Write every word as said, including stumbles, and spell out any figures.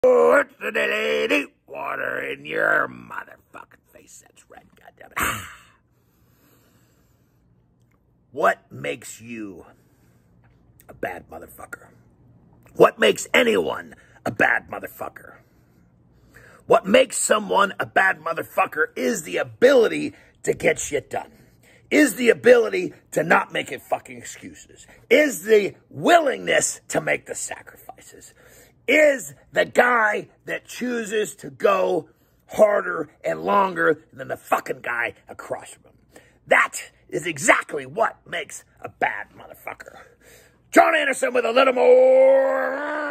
What's the lady? Water in your motherfucking face. That's red, goddammit. What makes you a bad motherfucker? What makes anyone a bad motherfucker? What makes someone a bad motherfucker is the ability to get shit done. Is the ability to not make it fucking excuses. Is the willingness to make the sacrifices. Is the guy that chooses to go harder and longer than the fucking guy across from him. That is exactly what makes a bad motherfucker. John Anderson with a little more